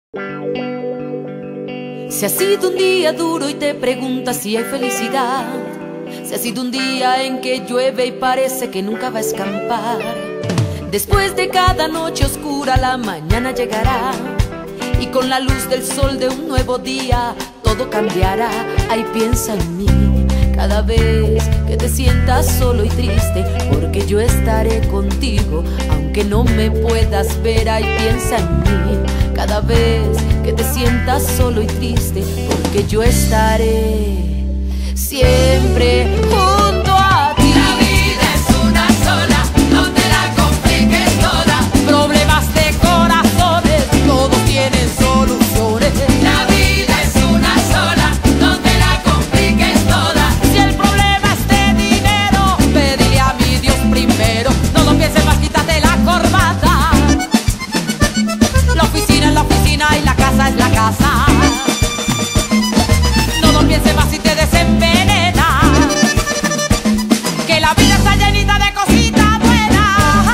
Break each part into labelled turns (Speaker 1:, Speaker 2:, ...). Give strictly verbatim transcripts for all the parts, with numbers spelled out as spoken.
Speaker 1: Si ha sido un día duro y te preguntas si hay felicidad, si ha sido un día en que llueve y parece que nunca va a escampar, después de cada noche oscura la mañana llegará, y con la luz del sol de un nuevo día todo cambiará. Ay, piensa en mí cada vez que te sientas solo y triste, porque yo estaré contigo aunque no me puedas ver. Ay, piensa en mí cada vez que te sientas solo y triste, porque yo estaré siempre junto a ti.
Speaker 2: La vida es una sola, no te la compliques toda.
Speaker 1: Problemas de corazones, todos tienen soluciones.
Speaker 2: La vida es una sola, no te la compliques toda.
Speaker 1: Si el problema es de dinero, pedirle a mi Dios primero. No lo pienses más, quítate la corbata. La oficina es la oficina y la casa es la casa. No lo pienses más si te desenvenena, que la vida está llenita de cositas buenas.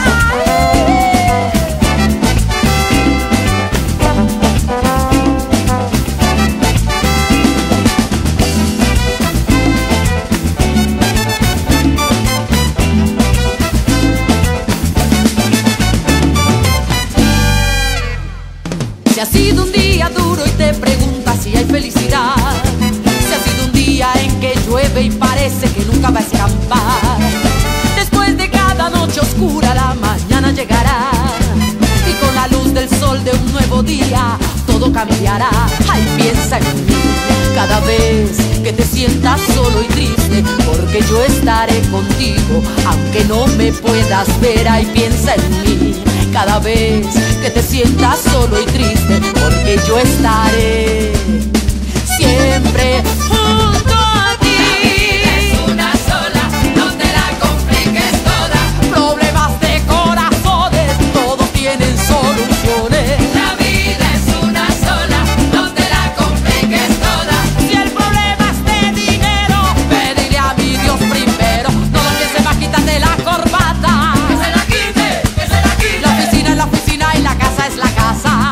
Speaker 1: Si ha sido un día duro y te preguntas si hay felicidad, si ha sido un día en que llueve y parece que nunca va a escampar, después de cada noche oscura la mañana llegará, y con la luz del sol de un nuevo día todo cambiará. Ay, piensa en mí cada vez que te sientas solo y triste, porque yo estaré contigo aunque no me puedas ver. Ay, piensa en mí cada vez que te sientas solo y triste, porque yo estaré siempre junto a ti.
Speaker 2: La vida es una sola, no te la compliques toda.
Speaker 1: Problemas de corazones, todos tienen soluciones.
Speaker 2: La vida es una sola, no te la compliques toda.
Speaker 1: Si el problema es de dinero, pedirle a mi Dios primero. No lo pienses más, quítate la corbata.
Speaker 2: Que se la quite, que se la quite.
Speaker 1: La oficina es la oficina y la casa es la casa.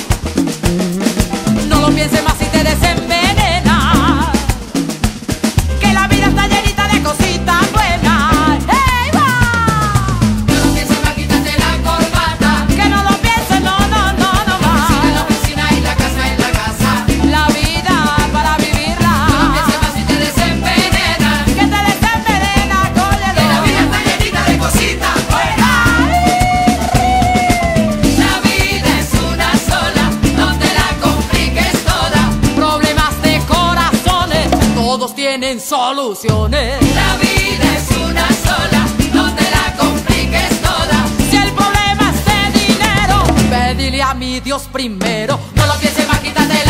Speaker 1: No lo pienses más si te desenvenena, que la vida está llenita de cositas buenas. ¡Hey, va!
Speaker 2: No lo pienses más, quítate la corbata.
Speaker 1: Que no lo pienses, no, no, no, no
Speaker 2: La oficina es la
Speaker 1: más.
Speaker 2: oficina y la casa es la casa.
Speaker 1: La vida para
Speaker 2: No lo
Speaker 1: vivirla,
Speaker 2: pienses más si te desenvenena,
Speaker 1: que te desenvenena,
Speaker 2: que la vida
Speaker 1: cógelo.
Speaker 2: está llenita de cositas buenas. La vida es una sola, no te la compliques toda.
Speaker 1: Problemas de corazones, todos tienen soluciones.
Speaker 2: La vida es una sola, no te la compliques toda.
Speaker 1: Si el problema es de dinero, pedirle a mi Dios primero. No lo pienses más, quítate